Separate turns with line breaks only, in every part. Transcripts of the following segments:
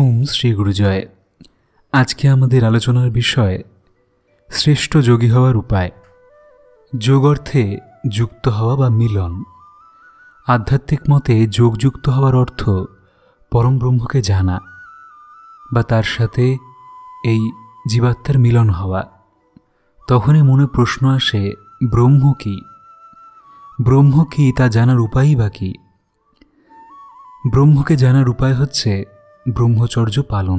ओम श्री गुरुजय। आज के आमादेर आलोचनार विषय श्रेष्ठ योगी हওয়ার उपाय। योग अर्थे युक्त हওয়া बा मिलन। आध्यात्मिक मते योगयुक्त हওয়ার अर्थ परम ब्रह्म के जाना बा तार साथे एई जीवात्मार मिलन हওয়া। तखोनी मने प्रश्न आसे ब्रह्म की? ब्रह्म की ता जानार उपायई बा कि? ब्रह्म के जानार उपाय हच्छे ब्रह्मचर्य पालन।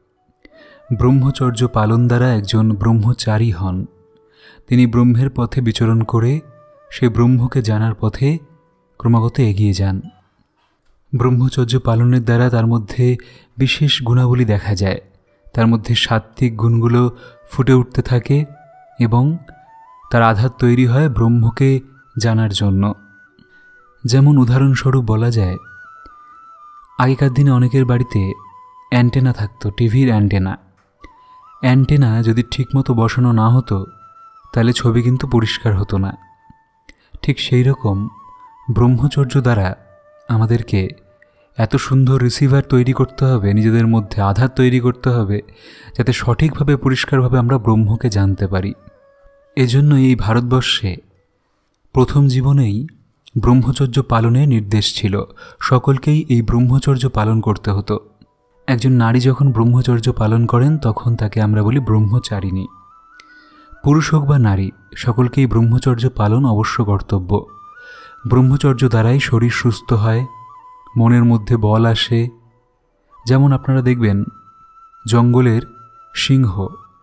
ब्रह्मचर्य पालन द्वारा एकजन ब्रह्मचारी हन। तिनी ब्रह्मेर पथे विचरण करे से ब्रह्म के जानार पथे क्रमागत एगिए जान। ब्रह्मचर्य पालनेर द्वारा तार मध्य विशेष गुणावली देखा जाए। तार मध्य सात्विक गुणगुलो फुटे उठते थाके एबं तार आधार तैरी हय ब्रह्म के जानार जन्य। जेमन उदाहरणस्वरूप बला जाए, आगेकार दिने अनेकेर बाड़ीते एंटेना थाकतो, टीभिर एंटेना। एंटेना यदि ठीकमतो बसानो ना हतो ताहले छवि किन्तु परिष्कार हतो ना। ठीक सेई रकम ब्रह्मचर्य द्वारा आमादेरके एत सुंदर रिसिभार तैरी करते हबे, निजेदेर मध्य आधार तैरी करते हबे जाते सठीकभावे परिष्कारभावे आमरा ब्रह्मके जानते पारी। एजन्य एई भारतवर्षे प्रथम जीवनेई ब्रह्मचर्य पालनेर निर्देश छिलो। सकलकेई एई ब्रह्मचर्य पालन करते हतो। एकजन नारी जखन ब्रह्मचर्य पालन करें तखन ताके आमरा बोली ब्रह्मचारिणी। पुरुष होक बा नारी सकलकेई ब्रह्मचर्य पालन अवश्य कर्तव्य। ब्रह्मचर्य द्वाराई शरीर सुस्थ हय, मनेर मध्य बल आसे। जेमन आपनारा देखबेन जंगलेर सिंह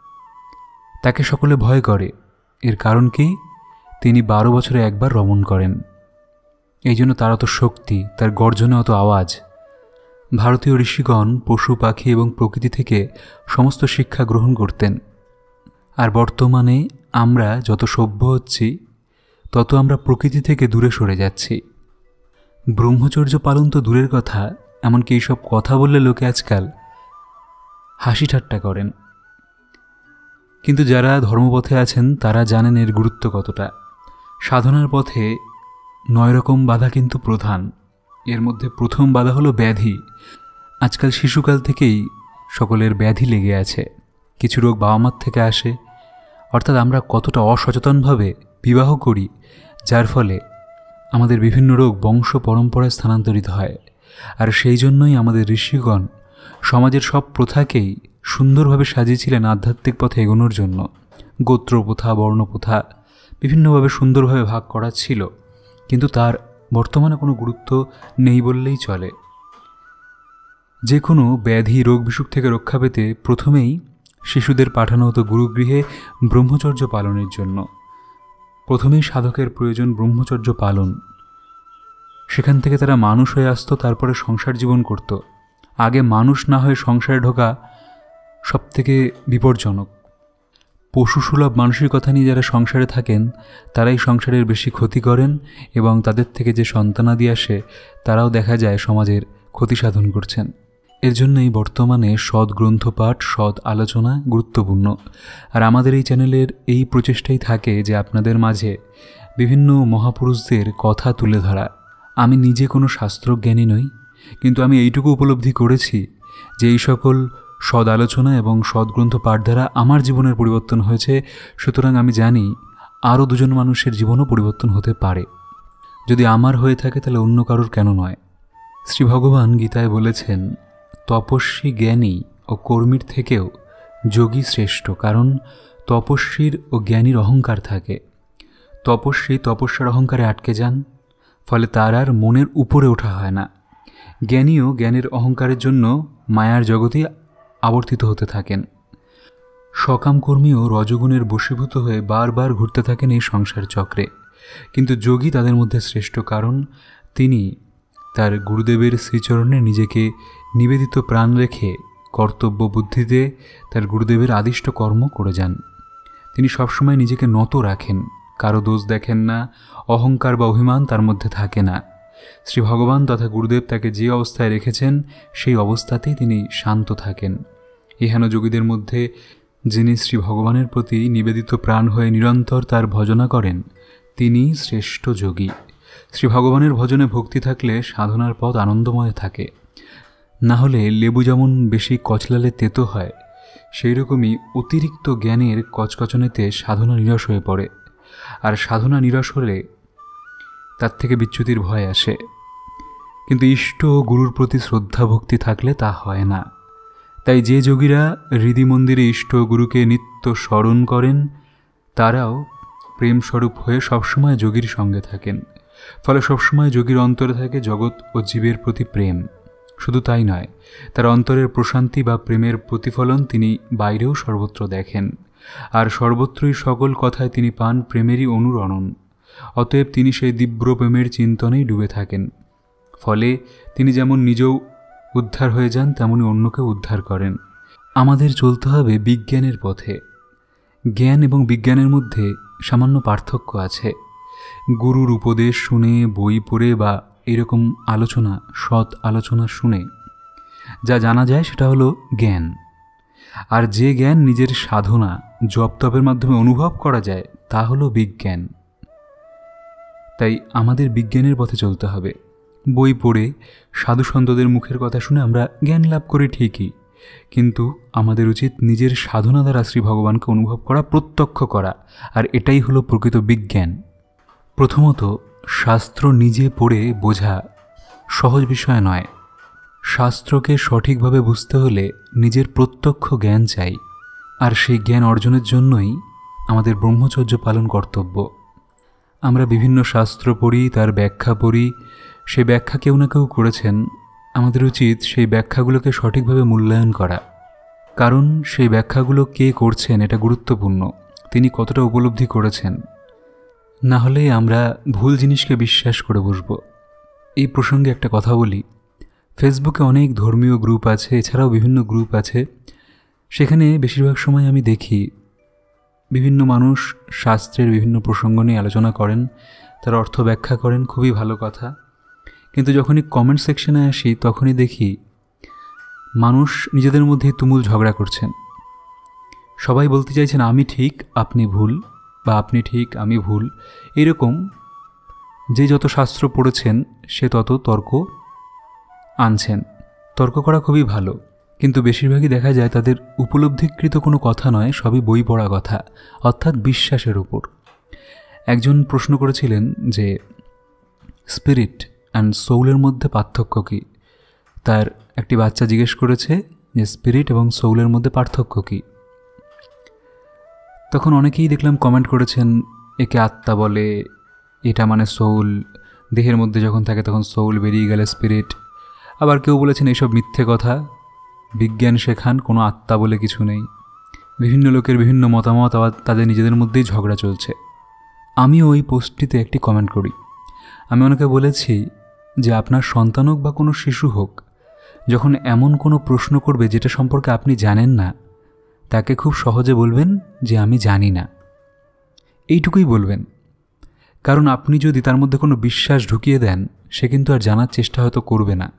ताके सकले भय करे। एर कारण कि तिनी 12 बछरे एकबार रमण करें। एइजন্য तार तो शक्ति, तार गर्जने अत आवाज। भारतीय ऋषिगण पशु पाखी एवं प्रकृति थेके समस्त शिक्षा ग्रहण करतें। और बर्तमाने आमरा जत सभ्य हচ্ছি तत आमरा प्रकृति थेके दूरे सरे जाচ্ছি। ब्रह्मचर्य पालन तो दूरेर कथा, एमनकि एई सब कथा बोलले लोके आजकल हासि ठाट्टा करें। किन्तु जारा धर्मपथे आছেন तारा जानेन एर गुरुत्व कतटा। साधनार पथे 9 रकम बाधा किन्तु प्रधान। एर मध्य प्रथम बाधा हलो व्याधि। आजकल शिशुकाल थेकेई सकलेर व्याधि लेगे आछे। किछु रोग बाबा मार थेके आसे, अर्थात आमरा कतटा असचेतनभावे विवाह करी जार फले आमादेर विभिन्न रोग वंश परम्पराय स्थानान्तरित हय। आर सेई जन्यई आमादेर ऋषिगण समाजेर सब प्रथाकेई सुंदरभावे साजिয়েছিলেন आध्यात्मिक पथे एगोनोर जन्य। गोत्र प्रथा, बर्ण प्रथा विभिन्नभावे सुंदरभावे भाग करा छिलो, किन्तु तार बर्तमाने कोनो गुरुत्व नेই বললেই चले। जे कोनो व्याधि रोग बिसुख थेके रक्षा पेते प्रथमेई शिशुदेर पाठानो हतो गुरुगृहे ब्रह्मचर्य पालनेर जन्य। प्रथमेई साधकेर प्रयोजन ब्रह्मचर्य पालन। सेखान थेके तारा मानुष हये आसतो, तारपरे संसार जीवन करतो। आगे मानुष ना हये संसारे ढोका सबथेके विपज्जनक। पशुसुलभ मानसिकता निये जारा संसारे थाकेन ताराई संसारेर बेशी क्षति करें एबं तादेर थेके जे सन्तानादि आसे ताराओ देखा जाए समाजेर क्षति साधन करछेन। एर जन्यई बर्तमाने सৎ ग्रंथ पाठ, सৎ आलोचना गुरुत्वपूर्ण। और आमादेर एई चैनेलेर एई प्रचेष्टाई थाके जे आपनादेर माझे विभिन्न महापुरुषदेर कथा तुले धरा। आमी निजे कोनो शास्त्रज्ञानी नई, किन्तु आमी एइटुकु उपलब्धि करेछि जे एई सकल सद आलोचना एवं सद ग्रंथ पाठ द्वारा आमार जीवनेर परिवर्तन हयेछे। सुतरां आमी जानी आरो दुजन मानुषेर जीवनও परिवर्तन होते पारे। यदि आमार हये थाके ताहले अन्य कारोर केन नय। श्री भगवान गीताय बोलेছেন, तपस्वी ज्ञानी और कर्मीर थेकेও योगी श्रेष्ठ, कारण तपस्वीर और ज्ञानीर अहंकार थाके। तपस्वी तपस्यार अहंकारे आटके जान, फले तार आर मनेर उपरे ओठा हय ना। ज्ञानीও ज्ञानेर अहंकारेर जन्य मायार जगते आवर्तित होते थाकेन। सकाम कर्मीও रजगुणेर बशीभूत हये बार बार घुरते थाकेन एई संसार चक्रे। किन्तु योगी तादेर मध्य श्रेष्ठ, कारण तिनी तार गुरुदेवेर श्रीचरणे निजेके निवेदित प्राण रेखे कर्तव्य बुद्धिते तार गुरुदेवेर आदिष्ट कर्म करे जान। तिनी सब समय निजेके নত राखें, कारो दोष देखें ना, अहंकार बा अभिमान तार मध्य थाके ना। श्री भगवान तथा गुरुदेव ताके जे अवस्थाय रेखेছেন সেই अवस्थातेই তিনি शांत থাকেন। ইহানো যোগীদের মধ্যে যিনি শ্রী ভগবানের প্রতি নিবেদিত প্রাণ হয়ে নিরন্তর তার ভজনা করেন তিনি শ্রেষ্ঠ যোগী। শ্রী ভগবানের ভজনে ভক্তি থাকলে সাধনার পথ আনন্দময় থাকে। না হলে লেবু যেমন বেশি কচলালে তেতো হয়, সেই রকমই অতিরিক্ত জ্ঞানের কচকচনেতে সাধনা নিরস হয়ে পড়ে, আর সাধনা নিরস হলে তার থেকে বিচ্যুতির ভয় আসে। কিন্তু ইষ্ট ও গুরুর প্রতি শ্রদ্ধা ভক্তি থাকলে তা হয় না। তাই যে যোগীরা হৃদি মন্দিরে ইষ্ট গুরুকে নিত্য স্মরণ করেন তারাও প্রেমস্বরূপ হয়ে সবসময় যোগীর সঙ্গে থাকেন। ফলে সবসময় যোগীর অন্তরে থাকে জগৎ ও জীবের প্রতি প্রেম। শুধু তাই নয়, তার অন্তরের প্রশান্তি বা প্রেমের প্রতিফলন তিনি বাইরেও সর্বত্র দেখেন, আর সর্বত্রই সকল কথায় তিনি পান প্রেমেরই অনুরণন। অতএব তিনি সেই দিব্য প্রেমের চিন্তনেই ডুবে থাকেন। ফলে তিনি যেমন নিজেও উদ্ধার হয়ে যান, তেমনি অন্যকেও উদ্ধার করেন। আমাদের চলতে হবে বিজ্ঞানের পথে। জ্ঞান এবং বিজ্ঞানের মধ্যে সামান্য পার্থক্য আছে। গুরুর উপদেশ শুনে, বই পড়ে বা এরকম আলোচনা, সৎ আলোচনা শুনে যা জানা যায় সেটা হলো জ্ঞান। আর যে জ্ঞান নিজের সাধনা, জপ তপের মাধ্যমে অনুভব করা যায় তা হলো বিজ্ঞান। তাই আমাদের বিজ্ঞানের পথে চলতে হবে। বই পড়ে সাধু সন্তদের মুখের কথা শুনে আমরা জ্ঞান লাভ করি ঠিকই, কিন্তু আমাদের উচিত নিজের সাধনা দ্বারা শ্রী ভগবানকে অনুভব করা, প্রত্যক্ষ করা, আর এটাই হলো প্রকৃত বিজ্ঞান। প্রথমত, শাস্ত্র নিজে পড়ে বোঝা সহজ বিষয় নয়। শাস্ত্রকে সঠিকভাবে বুঝতে হলে নিজের প্রত্যক্ষ জ্ঞান চাই, আর সেই জ্ঞান অর্জনের জন্যই আমাদের ব্রহ্মচর্য পালন কর্তব্য। আমরা বিভিন্ন শাস্ত্র পড়ি, তার ব্যাখ্যা পড়ি, সেই ব্যাখ্যা কেউ না কেউ করেছেন। আমাদের উচিত সেই ব্যাখ্যাগুলোকে সঠিকভাবে মূল্যায়ন করা, কারণ সেই ব্যাখ্যাগুলো কে করছেন এটা গুরুত্বপূর্ণ, তিনি কতটা উপলব্ধি করেছেন। না হলে আমরা ভুল জিনিসকে বিশ্বাস করে বসব। এই প্রসঙ্গে একটা কথা বলি, ফেসবুকে অনেক ধর্মীয় গ্রুপ আছে, এছাড়াও বিভিন্ন গ্রুপ আছে। সেখানে বেশিরভাগ সময় আমি দেখি বিভিন্ন মানুষ শাস্ত্রের বিভিন্ন প্রসঙ্গ নিয়ে আলোচনা করেন, তার অর্থ ব্যাখ্যা করেন, খুবই ভালো কথা। কিন্তু যখনই কমেন্ট সেকশনে আসি তখনই দেখি মানুষ নিজেদের মধ্যেই তুমুল ঝগড়া করছেন। সবাই বলতে চাইছেন আমি ঠিক আপনি ভুল, বা আপনি ঠিক আমি ভুল। এরকম যে যত শাস্ত্র পড়েছেন সে তত তর্ক আনছেন। তর্ক করা খুবই ভালো, কিন্তু বেশিরভাগই দেখা যায় তাদের উপলব্ধিকৃত কোনো কথা নয়, সবই বই পড়া কথা, অর্থাৎ বিশ্বাসের উপর। একজন প্রশ্ন করেছিলেন যে স্পিরিট অ্যান্ড সোউলের মধ্যে পার্থক্য কী। তার একটি বাচ্চা জিজ্ঞেস করেছে যে স্পিরিট এবং সোউলের মধ্যে পার্থক্য কী। তখন অনেকেই দেখলাম কমেন্ট করেছেন একে আত্মা বলে, এটা মানে সোউল, দেহের মধ্যে যখন থাকে তখন সোউল, বেরিয়ে গেলে স্পিরিট। আবার কেউ বলেছেন এইসব মিথ্যে কথা, বিজ্ঞান শেখান, কোনো আত্মা বলে কিছু নেই। বিভিন্ন লোকের বিভিন্ন মতামত, আবার তাদের নিজেদের মধ্যেই ঝগড়া চলছে। আমিও ওই পোস্টটিতে একটি কমেন্ট করি। আমি ওনাকে বলেছি যে আপনার সন্তান হোক বা কোনো শিশু হোক, যখন এমন কোনো প্রশ্ন করবে যেটা সম্পর্কে আপনি জানেন না, তাকে খুব সহজে বলবেন যে আমি জানি না, এইটুকুই বলবেন। কারণ আপনি যদি তার মধ্যে কোনো বিশ্বাস ঢুকিয়ে দেন, সে কিন্তু আর জানার চেষ্টা হয়তো করবে না।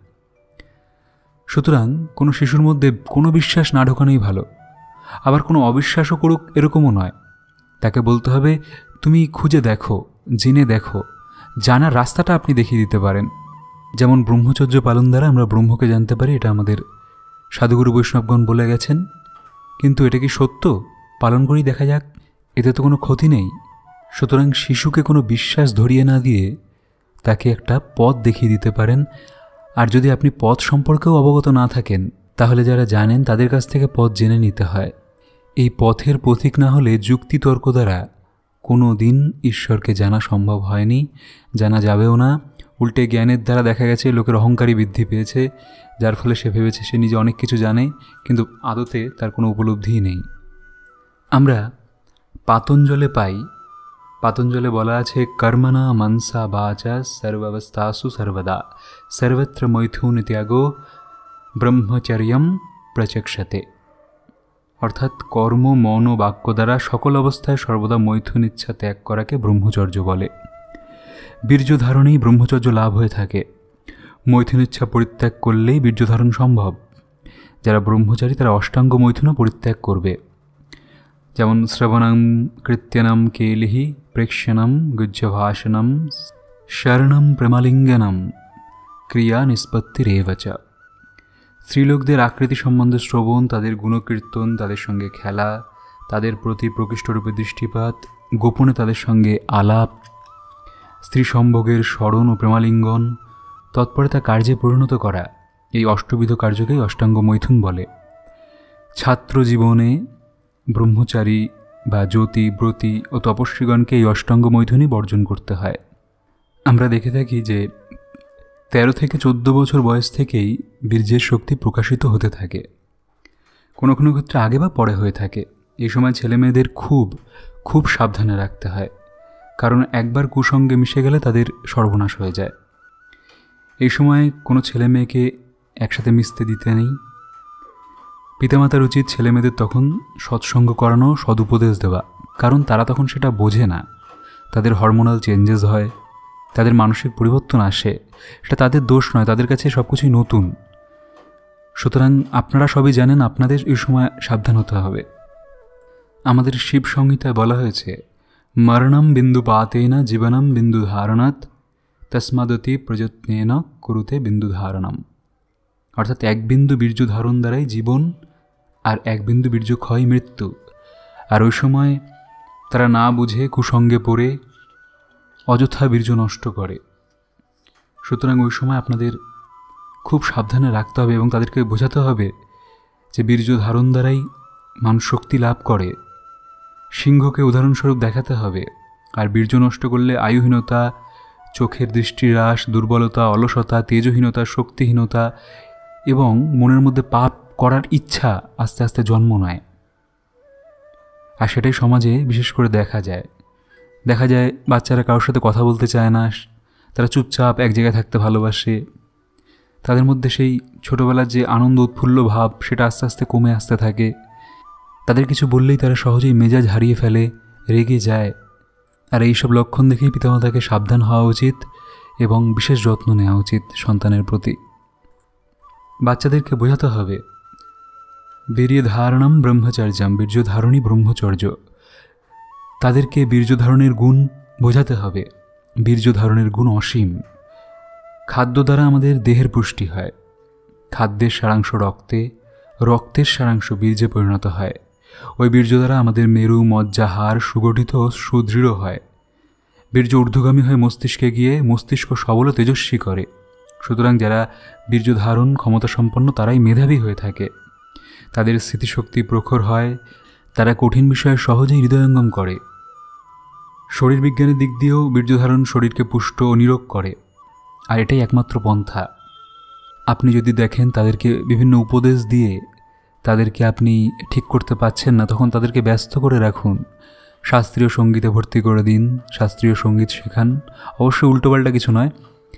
সুতরাং কোনো শিশুর মধ্যে কোনো বিশ্বাস না ঢোকানোই ভালো। আবার কোনো অবিশ্বাসও করুক এরকমও নয়, তাকে বলতে হবে তুমি খুঁজে দেখো, জেনে দেখো, জানার রাস্তাটা আপনি দেখিয়ে দিতে পারেন। যেমন ব্রহ্মচর্য পালন দ্বারা আমরা ব্রহ্মকে জানতে পারি, এটা আমাদের সাধুগুরু বৈষ্ণবগণ বলে গেছেন। কিন্তু এটা কি সত্য? পালন করেই দেখা যাক, এতে তো কোনো ক্ষতি নেই। সুতরাং শিশুকে কোনো বিশ্বাস ধরিয়ে না দিয়ে তাকে একটা পথ দেখিয়ে দিতে পারেন। আর যদি আপনি পথ সম্পর্কেও অবগত না থাকেন, তাহলে যারা জানেন তাদের কাছ থেকে পথ জেনে নিতে হয়। এই পথের পথিক না হলে যুক্তিতর্ক দ্বারা কোনো দিন ঈশ্বরকে জানা সম্ভব হয়নি, জানা যাবেও না। উল্টে জ্ঞানের দ্বারা দেখা গেছে লোকের অহংকারী বৃদ্ধি পেয়েছে, যার ফলে সে ভেবেছে সে নিজে অনেক কিছু জানে, কিন্তু আদতে তার কোনো উপলব্ধিই নেই। আমরা পাতঞ্জলে পাই, পাতঞ্জলে বলা আছে কর্মণা মনসা বাচা সর্বাবস্থাসু সর্বদা সর্বত্র মৈথুন ত্যাগো ব্রহ্মচর্যম প্রচক্ষতে। অর্থাৎ কর্ম, মন ও বাক্য দ্বারা সকল অবস্থায় সর্বদা মৈথুন ইচ্ছা ত্যাগ করাকে ব্রহ্মচর্য বলে। বীর্য ধারণেই ব্রহ্মচর্য লাভ হয়ে থাকে। মৈথুন ইচ্ছা পরিত্যাগ করলেই বীর্য ধারণ সম্ভব। যারা ব্রহ্মচারী তারা অষ্টাঙ্গ মৈথুনও পরিত্যাগ করবে। যেমন শ্রবণম কৃত্যনম কেলিহি প্রেক্ষ্যনম গুজ্জভাষণম শরণম প্রেমালিঙ্গনম ক্রিয়া নিষ্পত্তিরেব চ। স্ত্রীলোকদের আকৃতি সম্বন্ধে শ্রবণ, তাদের গুণকীর্তন, তাদের সঙ্গে খেলা, তাদের প্রতি প্রকৃষ্টরূপে দৃষ্টিপাত, গোপনে তাদের সঙ্গে আলাপ, স্ত্রী সম্ভোগের স্মরণ ও প্রেমালিঙ্গন, তৎপরে তা কার্যে পরিণত করা, এই অষ্টবিধ কার্যকেই অষ্টাঙ্গ মৈথুন বলে। ছাত্র জীবনে ব্রহ্মচারী বা জ্যোতি, ব্রতী ও তপস্বীগণকে এই অষ্টাঙ্গ মৈথুনই বর্জন করতে হয়। আমরা দেখে থাকি যে 13 থেকে 14 বছর বয়স থেকেই বীর্যের শক্তি প্রকাশিত হতে থাকে, কোনো কোনো ক্ষেত্রে আগে বা পরে হয়ে থাকে। এই সময় ছেলেমেয়েদের খুব খুব সাবধানে রাখতে হয়, কারণ একবার কুসঙ্গে মিশে গেলে তাদের সর্বনাশ হয়ে যায়। এই সময় কোনো ছেলে মেয়েকে একসাথে মিশতে দিতে নেই। পিতামাতার উচিত ছেলেমেয়েদের তখন সৎসঙ্গ করানো, সদুপদেশ দেওয়া, কারণ তারা তখন সেটা বোঝে না। তাদের হরমোনাল চেঞ্জেস হয়, তাদের মানসিক পরিবর্তন আসে, সেটা তাদের দোষ নয়, তাদের কাছে সব কিছুই নতুন। সুতরাং আপনারা সবই জানেন, আপনাদের এই সময় সাবধান হতে হবে। আমাদের শিব সংহিতায় বলা হয়েছে, মরণম বিন্দু পাতেনা জীবনম বিন্দু ধারণাৎ তস্মাদতি প্রযত্নেন কুরুতে বিন্দু ধারণম। অর্থাৎ এক বিন্দু বীর্য ধারণ দ্বারাই জীবন, আর এক বিন্দু বীর্য ক্ষয় মৃত্যু। আর ওই সময় তারা না বুঝে কুসঙ্গে পড়ে অযথা বীর্য নষ্ট করে। সুতরাং ওই সময় আপনাদের খুব সাবধানে রাখতে হবে এবং তাদেরকে বোঝাতে হবে যে বীর্য ধারণ দ্বারাই মানুষ শক্তি লাভ করে। সিংহকে উদাহরণস্বরূপ দেখাতে হবে। আর বীর্য নষ্ট করলে আয়ুহীনতা, চোখের দৃষ্টিহ্রাস, দুর্বলতা, অলসতা, তেজহীনতা, শক্তিহীনতা এবং মনের মধ্যে পাপ করার ইচ্ছা আস্তে আস্তে জন্ম নেয়। আর সেটাই সমাজে বিশেষ করে দেখা যায় বাচ্চারা কারোর সাথে কথা বলতে চায় না, তারা চুপচাপ এক জায়গায় থাকতে ভালোবাসে। তাদের মধ্যে সেই ছোটোবেলার যে আনন্দ উৎফুল্ল ভাব সেটা আস্তে আস্তে কমে আসতে থাকে। তাদের কিছু বললেই তারা সহজেই মেজাজ হারিয়ে ফেলে, রেগে যায়। আর এইসব লক্ষণ দেখেই পিতামাতাকে সাবধান হওয়া উচিত এবং বিশেষ যত্ন নেওয়া উচিত সন্তানের প্রতি। বাচ্চাদেরকে বোঝাতে হবে বীর্য ধারণম ব্রহ্মচর্যম, বীর্য ধারণই ব্রহ্মচর্য। তাদেরকে বীর্য ধারণের গুণ বোঝাতে হবে। বীর্য ধারণের গুণ অসীম। খাদ্য দ্বারা আমাদের দেহের পুষ্টি হয়। খাদ্যের সারাংশ রক্তে, রক্তের সারাংশ বীর্যে পরিণত হয়। ওই বীর্য দ্বারা আমাদের মেরু, মজ্জা, হাড় সুগঠিত ও সুদৃঢ় হয়। বীর্য ঊর্ধ্বগামী হয়ে মস্তিষ্কে গিয়ে মস্তিষ্ক সবল ও তেজস্বী করে। সুতরাং যারা বীর্য ধারণ ক্ষমতা সম্পন্ন তারাই মেধাবী হয়ে থাকে। তাদের স্মৃতিশক্তি প্রখর হয়, তারা কঠিন বিষয়ে সহজেই হৃদয়ঙ্গম করে। শরীর বিজ্ঞানের দিক দিয়েও বীর্যধারণ শরীরকে পুষ্ট ও নিরোগ করে, আর এটাই একমাত্র পন্থা। আপনি যদি দেখেন তাদেরকে বিভিন্ন উপদেশ দিয়ে তাদেরকে আপনি ঠিক করতে পারছেন না, তখন তাদেরকে ব্যস্ত করে রাখুন। শাস্ত্রীয় সঙ্গীতে ভর্তি করে দিন, শাস্ত্রীয় সঙ্গীত শেখান, অবশ্যই উল্টোপাল্টা কিছু নয়।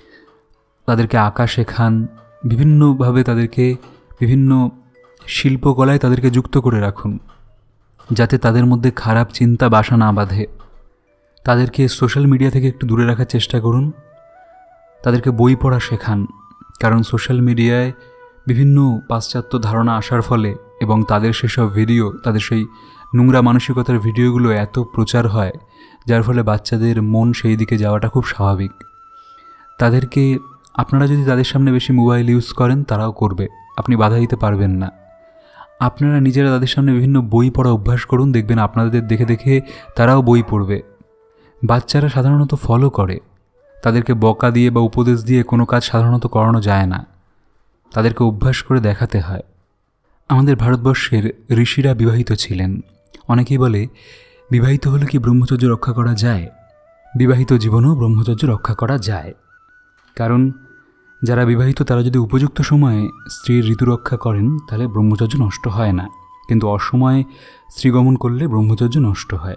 তাদেরকে আঁকা শেখান, বিভিন্নভাবে তাদেরকে বিভিন্ন শিল্পকলায় তাদেরকে যুক্ত করে রাখুন, যাতে তাদের মধ্যে খারাপ চিন্তা বাসা না বাঁধে। তাদেরকে সোশ্যাল মিডিয়া থেকে একটু দূরে রাখার চেষ্টা করুন। তাদেরকে বই পড়া শেখান, কারণ সোশ্যাল মিডিয়ায় বিভিন্ন পাশ্চাত্য ধারণা আসার ফলে এবং তাদের সেসব ভিডিও, তাদের সেই নোংরা মানসিকতার ভিডিওগুলো এত প্রচার হয়, যার ফলে বাচ্চাদের মন সেই দিকে যাওয়াটা খুব স্বাভাবিক। তাদেরকে আপনারা যদি তাদের সামনে বেশি মোবাইল ইউজ করেন, তারাও করবে, আপনি বাধা দিতে পারবেন না। আপনারা নিজেরা তাদের সামনে বিভিন্ন বই পড়া অভ্যাস করুন, দেখবেন আপনাদের দেখে দেখে তারাও বই পড়বে। বাচ্চারা সাধারণত ফলো করে, তাদেরকে বকা দিয়ে বা উপদেশ দিয়ে কোনো কাজ সাধারণত করানো যায় না, তাদেরকে অভ্যাস করে দেখাতে হয়। আমাদের ভারতবর্ষের ঋষিরা বিবাহিত ছিলেন। অনেকেই বলে বিবাহিত হলে কি ব্রহ্মচর্য রক্ষা করা যায়? বিবাহিত জীবনেও ব্রহ্মচর্য রক্ষা করা যায়, কারণ যারা বিবাহিত তারা যদি উপযুক্ত সময়ে স্ত্রীর ঋতু রক্ষা করেন তাহলে ব্রহ্মচর্য নষ্ট হয় না, কিন্তু অসময়ে স্ত্রীগমন করলে ব্রহ্মচর্য নষ্ট হয়।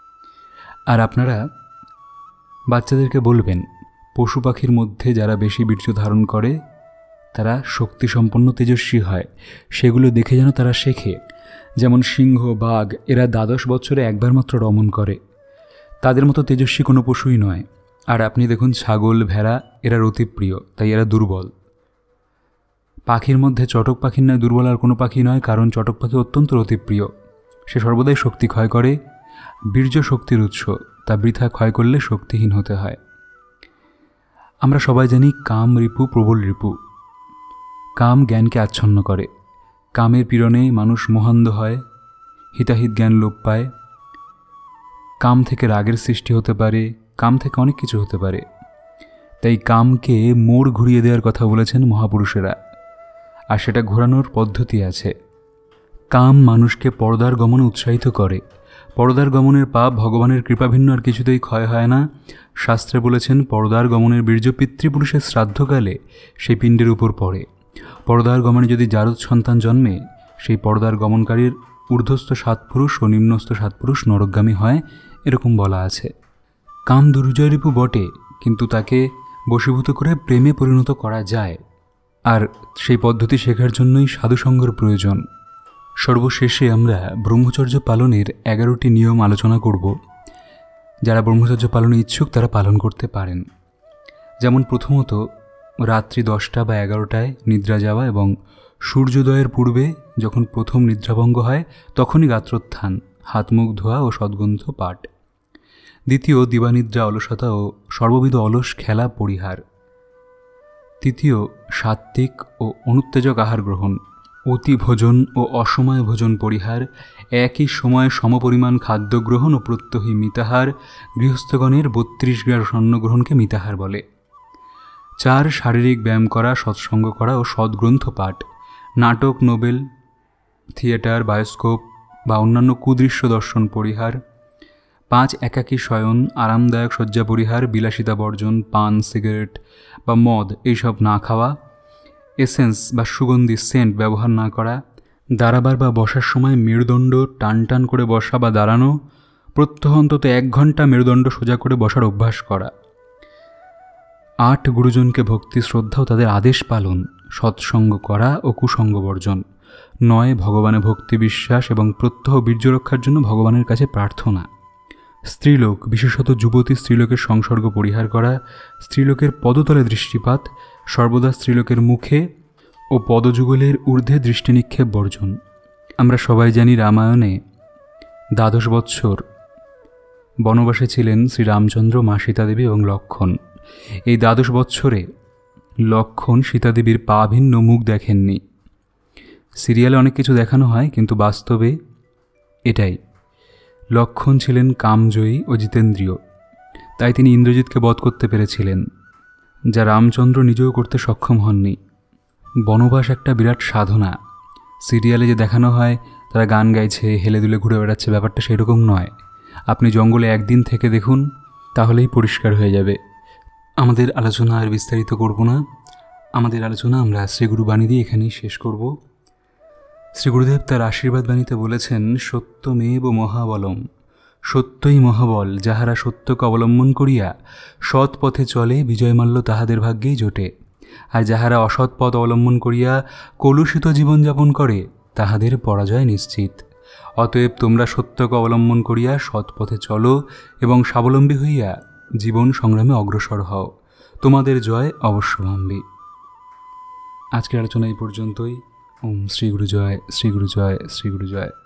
আর আপনারা বাচ্চাদেরকে বলবেন, পশু পাখির মধ্যে যারা বেশি বীর্য ধারণ করে তারা শক্তিসম্পন্ন তেজস্বী হয়, সেগুলো দেখে যেন তারা শেখে। যেমন সিংহ, বাঘ, এরা 12 বছরে একবার মাত্র রমণ করে, তাদের মতো তেজস্বী কোনো পশুই নয়। আর আপনি দেখুন ছাগল, ভেড়া, এরা অতিপ্রিয়, তাই এরা দুর্বল। পাখির মধ্যে চটক পাখির নয় দুর্বল আর কোনো পাখি নয়, কারণ চটক পাখি অত্যন্ত অতিপ্রিয়, সে সর্বদাই শক্তি ক্ষয় করে। বীর্য শক্তির উৎস, তা বৃথা ক্ষয় করলে শক্তিহীন হতে হয়। আমরা সবাই জানি কাম রিপু প্রবল রিপু। কাম জ্ঞানকে আচ্ছন্ন করে। কামের পীড়নে মানুষ মোহান্ধ হয়, হিতাহিত জ্ঞান লোপ পায়। কাম থেকে রাগের সৃষ্টি হতে পারে, কাম থেকে অনেক কিছু হতে পারে। তাই কামকে মোড় ঘুরিয়ে দেওয়ার কথা বলেছেন মহাপুরুষেরা, আর সেটা ঘোরানোর পদ্ধতি আছে। কাম মানুষকে পর্দার গমনে উৎসাহিত করে। পর্দার গমনের পাপ ভগবানের কৃপাভিন্ন আর কিছুতেই ক্ষয় হয় না। শাস্ত্রে বলেছেন, পর্দার গমনের বীর্য পিতৃপুরুষের শ্রাদ্ধকালে সেই পিণ্ডের উপর পড়ে। পর্দার গমনে যদি জারদ সন্তান জন্মে, সেই পর্দার গমনকারীর ঊর্ধ্বস্থ 7 পুরুষ ও নিম্নস্থ 7 পুরুষ নরকগামী হয়, এরকম বলা আছে। কাম দুর্জয়রিপু বটে, কিন্তু তাকে বশীভূত করে প্রেমে পরিণত করা যায়, আর সেই পদ্ধতি শেখার জন্যই সাধুসঙ্গের প্রয়োজন। সর্বশেষে আমরা ব্রহ্মচর্য পালনের 11টি নিয়ম আলোচনা করব। যারা ব্রহ্মচর্য পালনে ইচ্ছুক তারা পালন করতে পারেন। যেমন প্রথমত, রাত্রি 10টা বা 11টায় নিদ্রা যাওয়া এবং সূর্যোদয়ের পূর্বে যখন প্রথম নিদ্রাভঙ্গ হয় তখনই গাত্রোত্থান, হাত মুখ ধোয়া ও সদ্গ্রন্থ পাঠ। দ্বিতীয়, দিবানিদ্রা, অলসতা ও সর্ববিধ অলস খেলা পরিহার। তৃতীয়, সাত্ত্বিক ও অনুত্তেজক আহার গ্রহণ। অতি ভোজন ও অসময় ভোজন পরিহার। একই সময়ে সমপরিমাণ খাদ্য গ্রহণ ও প্রত্যহী মিতাহার। গৃহস্থগণের 32 গ্রাস অন্ন গ্রহণকে মিতাহার বলে। 4, শারীরিক ব্যায়াম করা, সৎসঙ্গ করা ও সদ্গ্রন্থ পাঠ। নাটক, নোবেল, থিয়েটার, বায়োস্কোপ বা অন্যান্য কুদৃশ্য দর্শন পরিহার। 5, একাকী শয়ন, আরামদায়ক শয্যা পরিহার, বিলাসিতা বর্জন, পান, সিগারেট বা মদ এইসব না খাওয়া। এসেন্স বা সুগন্ধি সেন্ট ব্যবহার না করা। দাঁড়াবার বা বসার সময় মেরুদণ্ড টান টান করে বসা বা দাঁড়ানো। প্রত্যহ অন্তত 1 ঘন্টা মেরুদণ্ড সোজা করে বসার অভ্যাস করা। 8, গুরুজনকে ভক্তি, শ্রদ্ধা ও তাদের আদেশ পালন, সৎসঙ্গ করা ও কুসঙ্গ বর্জন। 9, ভগবানে ভক্তি, বিশ্বাস এবং প্রত্যহ বীর্য রক্ষার জন্য ভগবানের কাছে প্রার্থনা। স্ত্রীলোক, বিশেষত যুবতী স্ত্রীলোকের সংসর্গ পরিহার করা। স্ত্রীলোকের পদতলে দৃষ্টিপাত, সর্বদা স্ত্রীলোকের মুখে ও পদযুগলের ঊর্ধ্বে দৃষ্টি নিক্ষেপ বর্জন। আমরা সবাই জানি রামায়ণে 12 বৎসর বনবাসে ছিলেন শ্রীরামচন্দ্র, মা সীতাদেবী এবং লক্ষ্মণ। এই 12 বৎসরে লক্ষ্মণ সীতাদেবীর পা ভিন্ন মুখ দেখেননি। সিরিয়ালে অনেক কিছু দেখানো হয়, কিন্তু বাস্তবে এটাই। লক্ষ্মণ ছিলেন কামজয়ী ও জিতেন্দ্রীয়, তাই তিনি ইন্দ্রজিৎকে বধ করতে পেরেছিলেন, যা রামচন্দ্র নিজেও করতে সক্ষম হননি। বনবাস একটা বিরাট সাধনা। সিরিয়ালে যে দেখানো হয় তারা গান গাইছে, হেলে দুলে ঘুরে বেড়াচ্ছে, ব্যাপারটা সেরকম নয়। আপনি জঙ্গলে একদিন থেকে দেখুন, তাহলেই পরিষ্কার হয়ে যাবে। আমাদের আলোচনা আর বিস্তারিত করব না। আমাদের আলোচনা আমরা শ্রীগুরু বাণী দিয়ে এখানেই শেষ করব। শ্রী গুরুদেব তার আশীর্বাদ বাণীতে বলেছেন, সত্যমেব মহাবলম, সত্যই মহাবল। যাহারা সত্যকে অবলম্বন করিয়া সৎ পথে চলে, বিজয়মাল্য তাহাদের ভাগ্যেই জোটে। আর যাহারা অসৎ পথ অবলম্বন করিয়া কলুষিত জীবনযাপন করে, তাহাদের পরাজয় নিশ্চিত। অতএব তোমরা সত্যকে অবলম্বন করিয়া সৎ পথে চলো এবং স্বাবলম্বী হইয়া জীবন সংগ্রামে অগ্রসর হও। তোমাদের জয় অবশ্যম্ভাবী। আজকের আলোচনা এই পর্যন্তই। ওম শ্রী গুরু জয়, শ্রী গুরু জয়, শ্রী গুরু জয়।